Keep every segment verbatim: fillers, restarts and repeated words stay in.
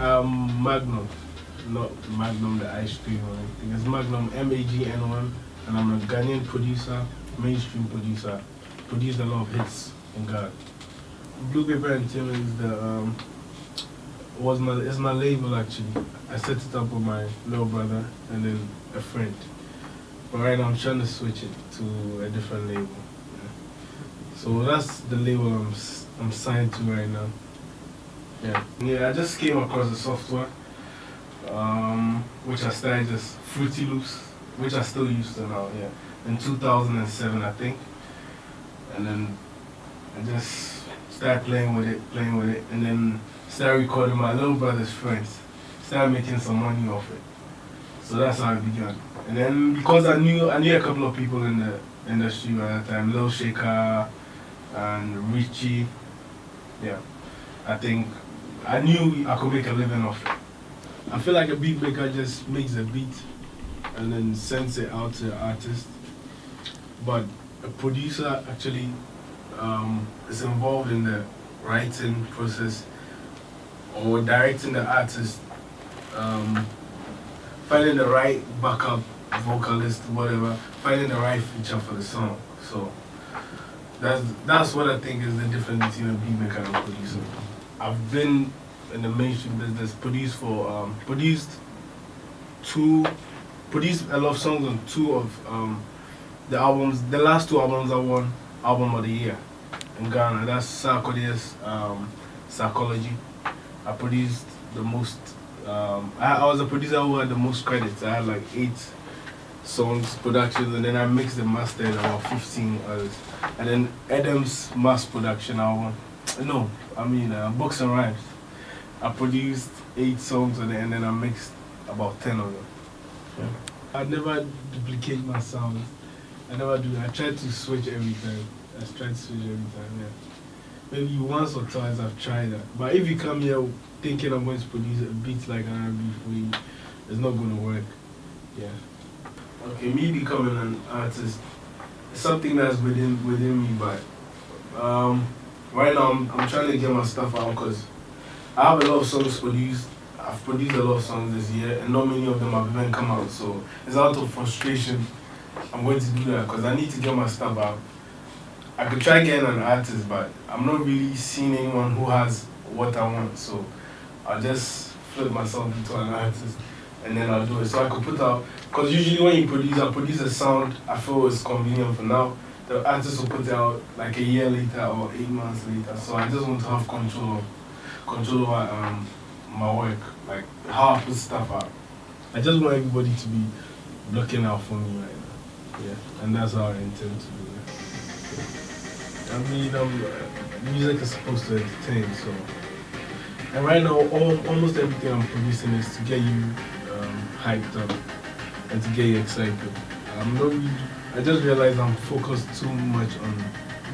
Um, Magnum, not Magnum the ice cream or anything. It's Magnum, M A G N O M, and I'm a Ghanaian producer, mainstream producer. Produced a lot of hits in Ghana. Blue Paper and Tim is the um, was my it's my label actually. I set it up with my little brother and then a friend. But right now I'm trying to switch it to a different label. Yeah. So that's the label I'm I'm signed to right now. Yeah, yeah. I just came across the software, um, which I started just Fruity Loops, which I still use to now. Yeah, in two thousand seven, I think, and then I just started playing with it, playing with it, and then started recording my little brother's friends. Started making some money off it. So that's how it began. And then because I knew I knew a couple of people in the industry at that time, Lil Shaker and Richie. Yeah, I think I knew I could make a living off it. I feel like a beat maker just makes a beat and then sends it out to the artist. But a producer actually um, is involved in the writing process or directing the artist, um, finding the right backup vocalist, whatever, finding the right feature for the song. So that's that's what I think is the difference between a beat maker and a producer. I've been in the mainstream business, produced for um, produced two, produced a lot of songs on two of um, the albums. The last two albums I won album of the year in Ghana. That's Sarkodie's um, Psychology. I produced the most. Um, I, I was a producer who had the most credits. I had like eight songs, productions, and then I mixed and mastered about fifteen others. And then Adam's mass production album. No, I mean uh, Books and Rhymes. I produced eight songs and then, and then I mixed about ten of them. Yeah. I never duplicate my sounds. I never do. I try to switch every time. I try to switch every time. Yeah. Maybe once or twice I've tried that. But if you come here thinking I'm going to produce a beat like an R and B for you, it's not going to work. Yeah. Okay, me becoming an artist is something that's within within me, but um, right now I'm, I'm trying to get my stuff out because I have a lot of songs produced. I've produced a lot of songs this year, and not many of them have even come out. So it's out of frustration. I'm going to do that because I need to get my stuff out. I could try getting an artist, but I'm not really seeing anyone who has what I want. So I'll just flip myself into an artist, and then I'll do it. So I could put out, because usually when you produce, I produce a sound I feel is convenient for now. The artist will put it out like a year later or eight months later. So I just want to have control of control over um, my work, like how I put stuff out. I just want everybody to be looking out for me right now. Yeah, and that's how I intend to do it. I mean, um, music is supposed to entertain, so. And right now, all, almost everything I'm producing is to get you um, hyped up and to get you excited. I'm not really, I just realized I'm focused too much on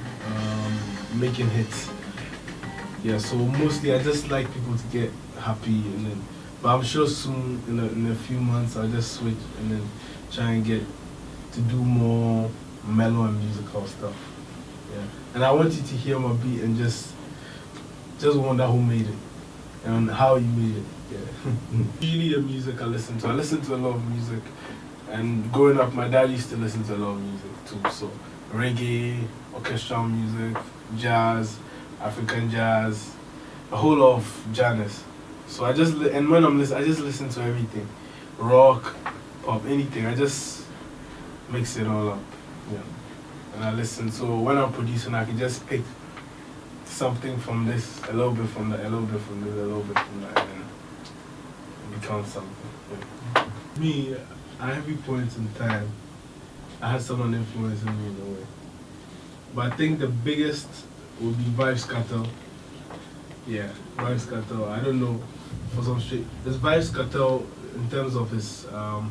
um, making hits. Yeah, so mostly I just like people to get happy, and then, but I'm sure soon, in a, in a few months, I'll just switch and then try and get to do more mellow and musical stuff. Yeah, and I want you to hear my beat and just, just wonder who made it and how you made it. Yeah. Usually the music I listen to, I listen to a lot of music, and growing up, my dad used to listen to a lot of music too. So reggae, orchestral music, jazz, African jazz, a whole lot of genres. So I just, and when I'm listening, I just listen to everything, rock, pop, anything. I just mix it all up. Yeah. And I listen. So when I'm producing, I can just pick something from this, a little bit from that, a little bit from this, a little bit from that, and then it becomes something. Yeah. Me, at every point in time, I had someone influencing me in a way. But I think the biggest would be Vybz Kartel. Yeah, Vybz Kartel. I don't know, for some shit. There's Vybz Kartel in terms of his. Um,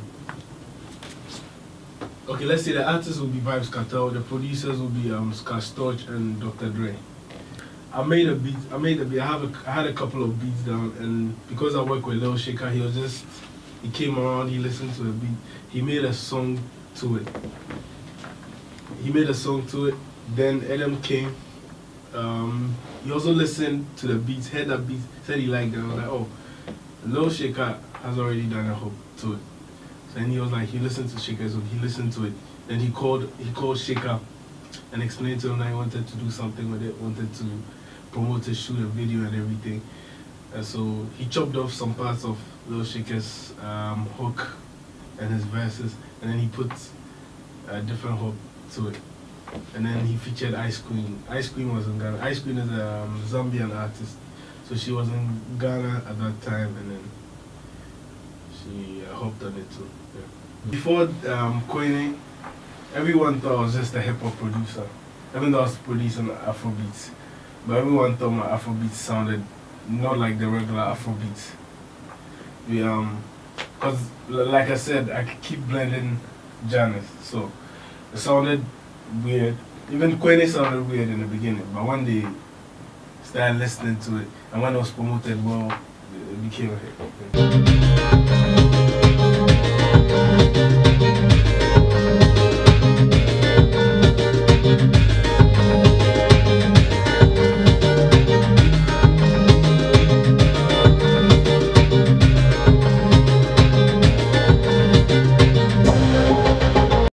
okay, let's say the artists will be Vybz Kartel, the producers will be um, Scott Storch and Doctor Dre. I made a beat. I made a beat. I have a, I had a couple of beats down, and because I work with Lil Shaker, he was just he came around. He listened to the beat. He made a song to it. He made a song to it. Then Adam came. Um, he also listened to the beats, heard the beats, said he liked them. I was like, oh, Lil Shaker has already done a hook to it. So then he was like, he listened to Shaker's hook, he listened to it. Then he called he called Shaker and explained to him that he wanted to do something with it, wanted to promote it, shoot a video and everything. And so he chopped off some parts of Lil Shaker's um, hook and his verses, and then he put a different hook to it. And then he featured Ice Queen. Ice Queen was in Ghana. Ice Queen is a um, Zambian artist. So she was in Ghana at that time, and then she uh, hopped on it too. Yeah. Before um, Kwene, everyone thought I was just a hip hop producer. Even though I was producing Afrobeats. But everyone thought my Afrobeats sounded not like the regular Afrobeats. We, um, cause like I said, I could keep blending genres. So it sounded weird. Even Kwene sounded weird in the beginning, but when they started listening to it, and when it was promoted well, it became a hit.